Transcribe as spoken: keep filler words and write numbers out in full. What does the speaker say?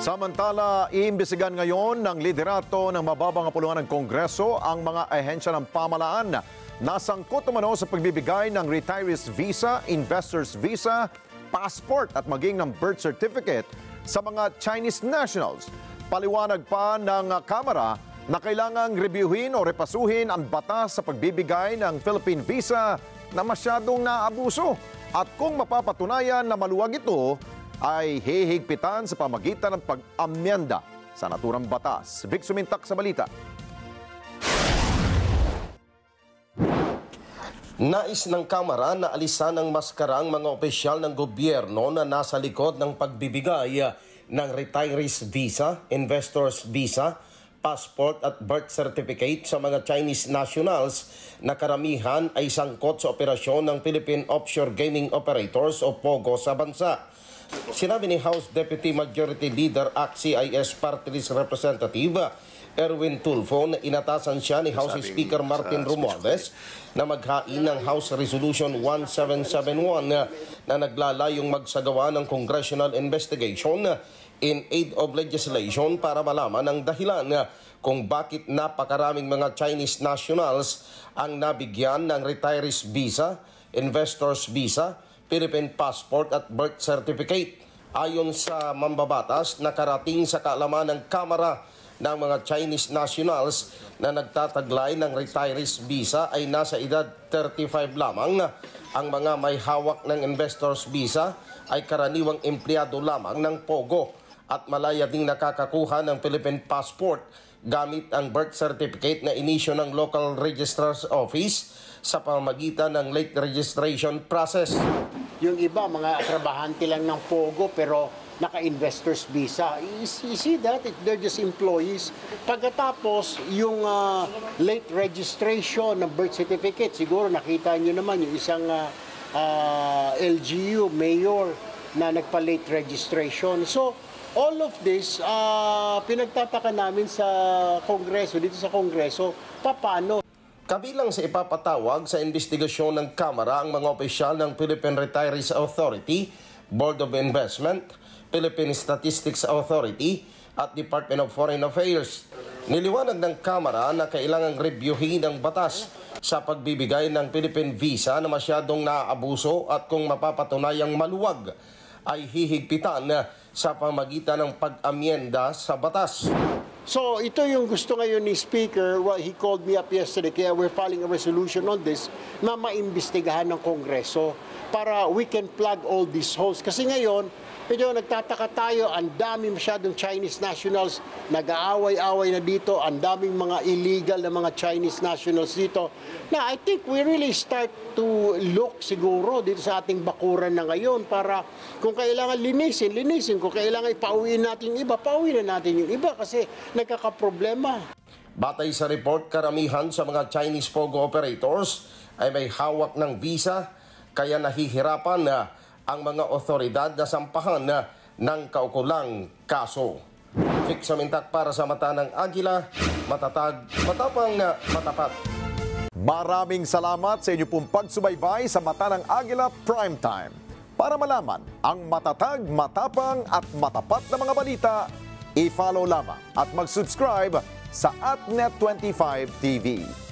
Samantala, iimbestigahan ngayon ng liderato ng mababang kapulungan ng Kongreso ang mga ahensya ng pamahalaan na sangkot umano sa pagbibigay ng retirees visa, investors visa, passport at maging ng birth certificate sa mga Chinese nationals. Paliwanag pa ng Kamara na kailangang reviewin o repasuhin ang batas sa pagbibigay ng Philippine visa na masyadong naabuso. At kung mapapatunayan na maluwag ito, ay hihigpitan sa pamagitan ng pag-amyenda sa naturang batas. Vic Sumintak sa balita. Nais ng Kamara na alisan ng maskara ang mga opisyal ng gobyerno na nasa likod ng pagbibigay ng retirees visa, investors visa, passport at birth certificate sa mga Chinese nationals na karamihan ay sangkot sa operasyon ng Philippine Offshore Gaming Operators o POGO sa bansa. Sinabi ni House Deputy Majority Leader A C C I S Party List Representative Erwin Tulfo na inatasan siya ni House Speaker Martin Romualdez na maghain ng House Resolution one seven seven one na naglalayong magsagawa ng congressional investigation in aid of legislation para malaman ang dahilan kung bakit napakaraming mga Chinese nationals ang nabigyan ng retirees visa, investors visa, Philippine passport at birth certificate. Ayon sa mambabatas, nakarating sa kaalaman ng Kamara ng mga Chinese nationals na nagtataglay ng retirees visa ay nasa edad thirty-five lamang. Ang mga may hawak ng investors visa ay karaniwang empleyado lamang ng POGO at malaya ding nakakakuha ng Philippine passport gamit ang birth certificate na inisyo ng local registrar's office sa pamamagitan ng late registration process. Yung iba, mga trabahante lang ng POGO pero naka-investors visa. You see that? They're just employees. Pagkatapos, yung uh, late registration ng birth certificate, siguro nakita nyo naman yung isang uh, uh, L G U, mayor, na nagpa-late registration. So, all of this, uh, pinagtataka namin sa Kongreso, dito sa Kongreso, paano? Kabilang sa ipapatawag sa investigasyon ng Kamara ang mga opisyal ng Philippine Retirees Authority, Board of Investment, Philippine Statistics Authority at Department of Foreign Affairs. Niliwanag ng Kamara na kailangang reviewin ang batas sa pagbibigay ng Philippine visa na masyadong naaabuso at kung mapapatunayang maluwag ay hihigpitan sa pamagitan ng pag-amyenda sa batas. So, ito yung gusto ngayon ni Speaker. Well, he called me up yesterday, kaya we're filing a resolution on this na maimbestigahan ng Kongreso para we can plug all these holes. Kasi ngayon, medyo nagtataka tayo, ang daming masyadong Chinese nationals, nag-aaway-away na dito, ang daming mga illegal na mga Chinese nationals dito. Na I think we really start to look siguro dito sa ating bakuran na ngayon para kung kailangan linisin, linisin. Kung kailangan ipauwiin natin yung iba, pauwiin na natin yung iba kasi nagkakaproblema. Batay sa report, karamihan sa mga Chinese POGO operators ay may hawak ng visa kaya nahihirapan na ang mga otoridad na sampahan na ng kaukulang kaso. Vic Sumintak para sa Mata ng Agila, matatag, matapang na matapat. Maraming salamat sa inyo pong pagsubaybay sa Mata ng Agila Primetime. Para malaman ang matatag, matapang at matapat na mga balita, i-follow lamang at mag-subscribe sa AtNet twenty-five T V.